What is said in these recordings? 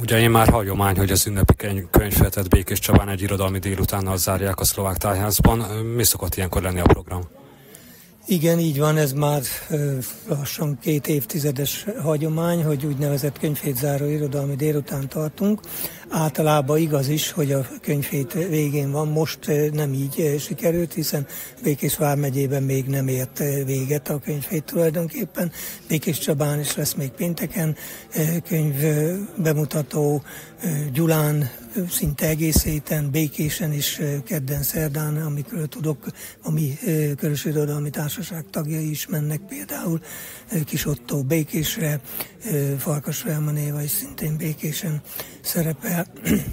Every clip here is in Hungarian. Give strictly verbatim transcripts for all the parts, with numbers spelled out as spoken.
Ugye én már hagyomány, hogy az ünnepi könyvhetet Békés Csabán egy irodalmi délutánnal zárják a Szlovák Tájházban. Mi szokott ilyenkor lenni a program? Igen, így van, ez már lassan két évtizedes hagyomány, hogy úgynevezett könyvhétzáró irodalmi délután tartunk. Általában igaz is, hogy a könyvhét végén van, most nem így sikerült, hiszen Békés vármegyében még nem ért véget a könyvhét tulajdonképpen. Békés Csabán is lesz még pénteken könyv bemutató, Gyulán szinte egész héten, Békésen is kedden, szerdán, amikről tudok, a mi Körös Irodalmi Társaság tagjai is mennek, például Kis Ottó Békésre, Farkas Velman Éva is szintén Békésen szerepel.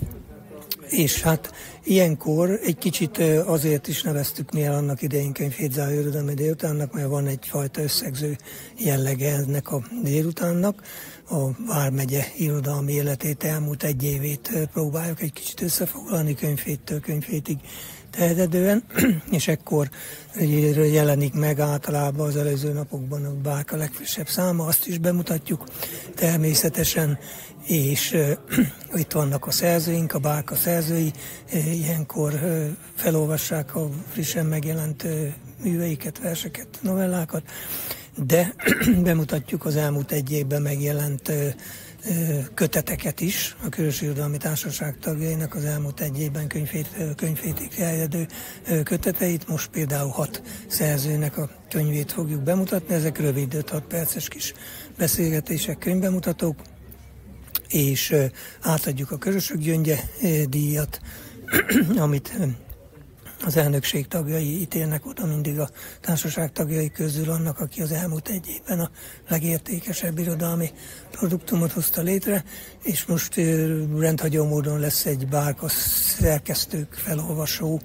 És hát ilyenkor egy kicsit azért is neveztük mi el annak idején könyvhétzáró irodalmi délutánnak, mert van egyfajta összegző jellege ennek a délutánnak. A vármegye irodalmi életét, elmúlt egy évét próbáljuk egy kicsit összefoglalni könyvhéttől könyvhétig terjedően, és ekkor jelenik meg általában az előző napokban a Bárka legfrissebb száma, azt is bemutatjuk természetesen, és uh, itt vannak a szerzőink, a Bárka szerzői, uh, ilyenkor uh, felolvassák a frissen megjelent uh, műveiket, verseket, novellákat, de bemutatjuk az elmúlt egy évben megjelent uh, köteteket is, a Körös Irodalmi Társaság tagjainak az elmúlt egy évben könyvét, könyvétig terjedő köteteit. Most például hat szerzőnek a könyvét fogjuk bemutatni, ezek rövid öt-hat perces kis beszélgetések, könyvbemutatók, és átadjuk a Körösök Gyöngye díjat, amit az elnökség tagjai ítélnek oda mindig a társaság tagjai közül annak, aki az elmúlt egy évben a legértékesebb irodalmi produktumot hozta létre, és most rendhagyó módon lesz egy Bárka szerkesztők felolvasó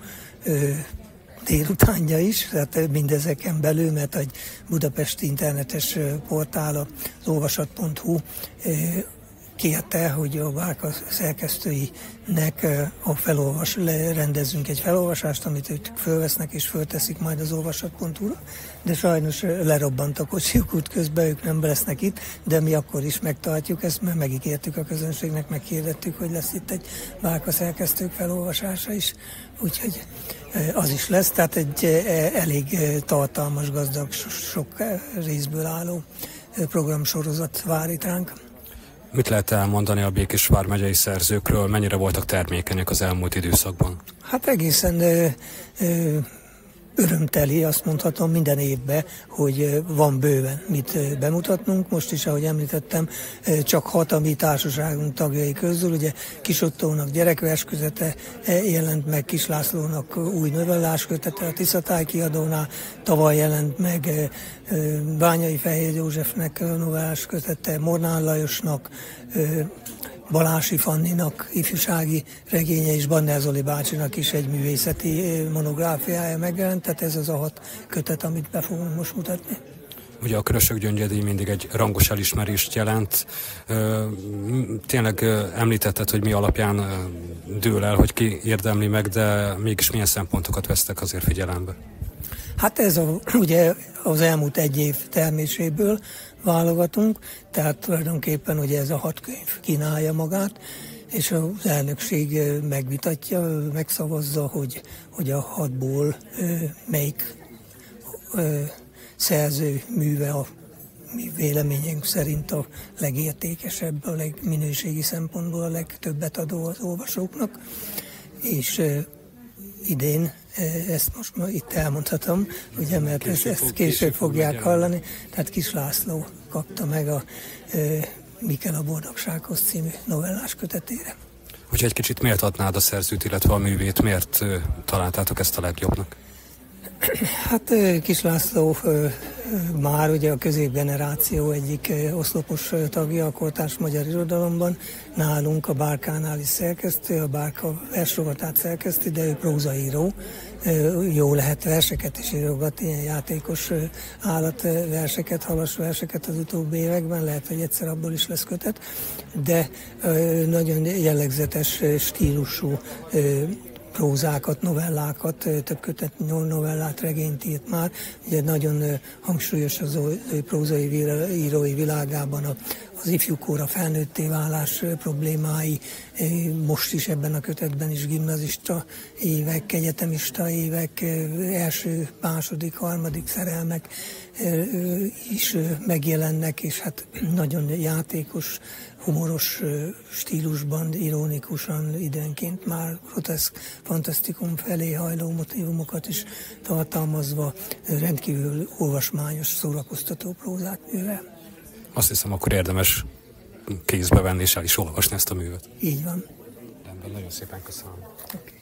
délutánja is, tehát mindezeken belül, mert egy budapesti internetes portál, az olvasat pont hu kérte, hogy a Bárka szerkesztőinek a felolvas, rendezzünk egy felolvasást, amit ők fölvesznek és fölteszik majd az olvasat pont hu-ra, de sajnos lerobbant a kocsiuk útközben, ők nem lesznek itt, de mi akkor is megtartjuk ezt, mert megígértük a közönségnek, megkérdettük, hogy lesz itt egy Bárka szerkesztők felolvasása is, úgyhogy az is lesz, tehát egy elég tartalmas, gazdag, sok részből álló programsorozat vár itt ránk. Mit lehet elmondani a Békés vármegyei szerzőkről? Mennyire voltak termékenyek az elmúlt időszakban? Hát egészen ö, ö, örömteli, azt mondhatom minden évben, hogy van bőven mit bemutatnunk. Most is, ahogy említettem, csak hat a mi társaságunk tagjai közül. Ugye Kis Ottónak gyerekverskötete jelent meg, Kis Lászlónak új novellás kötete, a Tiszatáj kiadónál tavaly jelent meg Bányai Fehér Józsefnek novellás kötete, Mornán Lajosnak, Balási Fanninak ifjúsági regénye, és Banner Zoli bácsinak is egy művészeti monográfiája megjelent, tehát ez az a hat kötet, amit be fogunk most mutatni. Ugye a Körösök Gyöngye díj mindig egy rangos elismerést jelent. Tényleg említetted, hogy mi alapján dől el, hogy ki érdemli meg, de mégis milyen szempontokat vesztek azért figyelembe? Hát ez a, ugye az elmúlt egy év terméséből válogatunk, tehát tulajdonképpen ugye ez a hat könyv kínálja magát, és az elnökség megvitatja, megszavazza, hogy, hogy a hatból melyik szerző műve a mi véleményünk szerint a legértékesebb, a legminőségi szempontból a legtöbbet adó az olvasóknak, és idén ezt most ma itt elmondhatom, ugye, mert később, ezt, ezt később fogják hallani, tehát Kis László kapta meg a e, Mikel a boldogsághoz című novellás kötetére. Hogyha egy kicsit miért adnád a szerzőt, illetve a művét, miért e, találtátok ezt a legjobbnak? Hát Kis László már ugye a középgeneráció egyik oszlopos tagja a kortárs magyar irodalomban, nálunk a Bárkánál is szerkesztő, a Bárka versrovatát szerkeszti, de ő prózaíró, jó lehet verseket is írogat, ilyen játékos állatverseket, halas verseket az utóbbi években, lehet, hogy egyszer abból is lesz kötet, de nagyon jellegzetes stílusú prózákat, novellákat, több kötet novellát, regényt írt már. Ugye nagyon hangsúlyos az ő prózai írói világában a, az ifjúkora felnőtté válás problémái, most is ebben a kötetben is gimnazista évek, egyetemista évek, első, második, harmadik szerelmek is megjelennek, és hát nagyon játékos, humoros stílusban, ironikusan, időnként már groteszk, fantasztikum felé hajló motívumokat is tartalmazva rendkívül olvasmányos, szórakoztató prózát művel. Azt hiszem, akkor érdemes kézbe venni és el is olvasni ezt a művet. Így van. Rendben, nagyon szépen köszönöm. Okay.